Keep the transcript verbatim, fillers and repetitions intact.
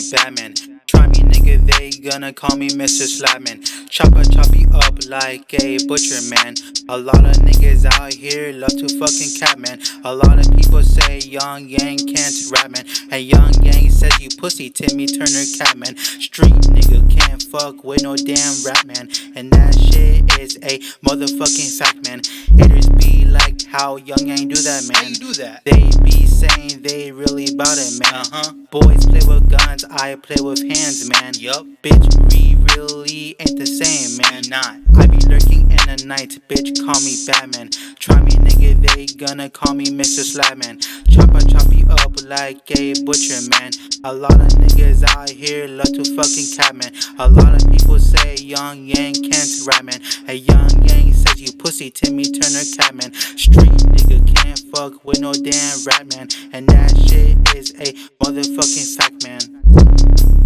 Batman. Try me nigga, they gonna call me Mister Slapman. Chopper chop you up like a butcher, man. A lot of niggas out here love to fucking cap, man. A lot of people say Young Yang can't rap, man. And Young Yang says you pussy Timmy Turner cat, man. Street nigga can't fuck with no damn rap, man. And that shit is a motherfucking fact, man. Haters be like how Young Yang do that, man. How you do that? They be saying they really bout it, man. Uh-huh. Boys play with guns, I play with hands, man. Yup. Bitch, we really ain't the same, man. We not. I be lurking in the night, bitch, call me Batman. Try me nigga, they gonna call me Mister Slapman. Chopper chop you up like a butcher, man. A lot of niggas out here love to fucking cap, man. A lot of people say Young Yang can't rap, man. A Young Yang says you pussy Timmy Turner cat, man. Street nigga can't fuck with no damn rap, man. And that shit is a motherfucking fact, man.